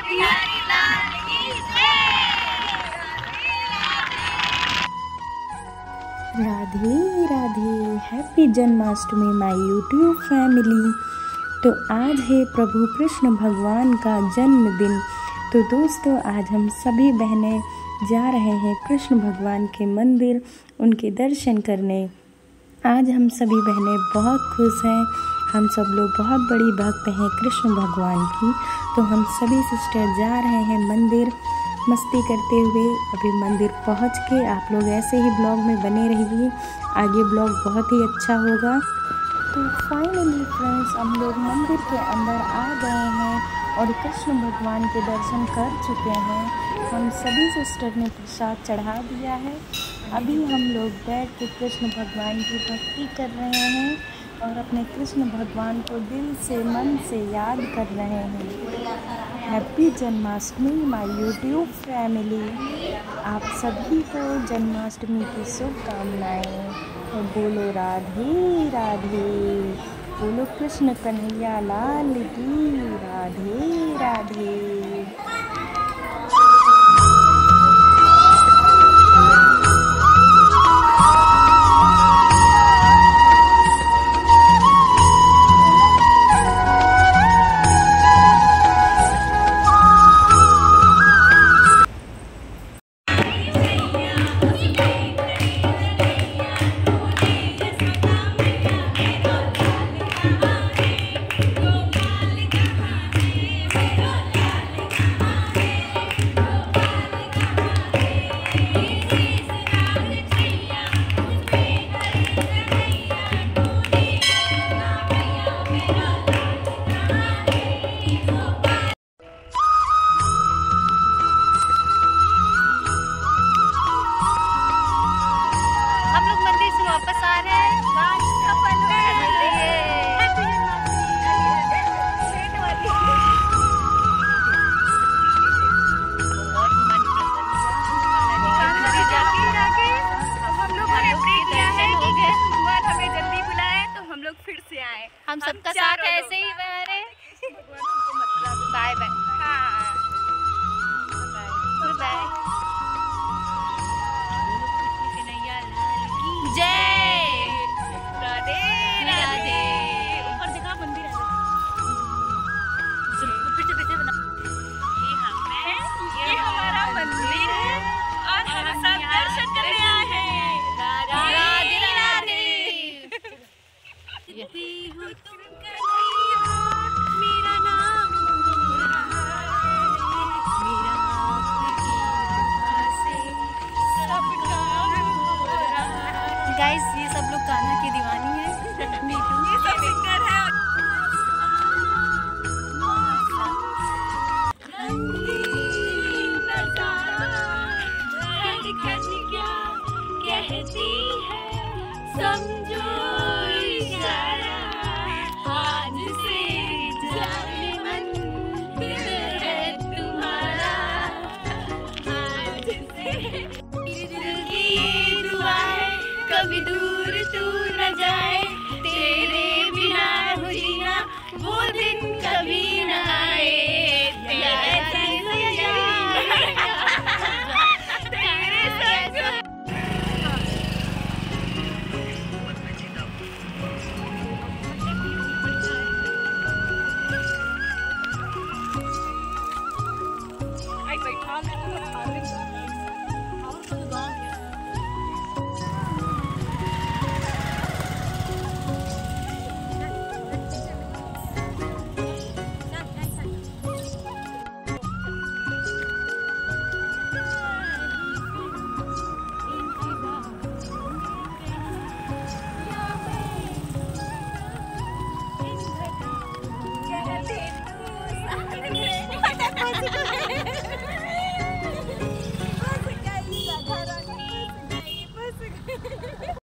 बिहारी लाल की जय। Radhe Radhe. Happy Janmashtami my YouTube family. तो आज है प्रभु कृष्ण भगवान का जन्मदिन। तो दोस्तों आज हम सभी बहनें जा रहे हैं कृष्ण भगवान के मंदिर उनके दर्शन करने। आज हम सभी बहनें बहुत खुश हैं। हम सब लोग बहुत बड़ी भक्त हैं कृष्ण भगवान की। तो हम सभी सिस्टर जा रहे हैं मंदिर मस्ती करते हुए। अभी मंदिर पहुंच के आप लोग ऐसे ही ब्लॉग में बने रहिए, आगे ब्लॉग बहुत ही अच्छा होगा। तो फाइनली फ्रेंड्स हम लोग मंदिर के अंदर आ गए हैं और कृष्ण भगवान के दर्शन कर चुके हैं। हम सभी सिस्टर ने प्रसाद चढ़ा दिया है। अभी हम लोग बैठ के कृष्ण भगवान की भक्ति कर रहे हैं और अपने कृष्ण भगवान को दिल से मन से याद कर रहे हैं। Happy Janmashtami my YouTube family. आप सभी को जन्माष्टमी की शुभकामनाएं। तो बोलो राधे राधे। बोलो कृष्ण कन्हैया लाल की राधे राधे। वापस आ रहे हैं, काम सफल हो रही है। बहुत मन जाके हम लोगों ने प्रे किया है कि भगवान हमें जल्दी बुलाए तो हम लोग फिर से आए। हम सबका साथ ऐसे ही बना रहे। Bye bye. हाँ बाय। जय राधे राधे। ऊपर देखा मंदिर है। पीछे बना। ये हमारा मंदिर है और हम सब दर्शन करने आए हैं। राधे राधे। हो तुम कन्हैया मेरा नाम मेरा सब काम हो रहा। गाइस ये सब लोग कान्हा की दीवानी है। नीतू ये सब सिंगर है। कहती है समझो इशारा, आज से जाने मन दिल है तुम्हारा। आज से दिल की दुआ है कभी दूर तू न जाए, तेरे बिना हो जीना वो दिन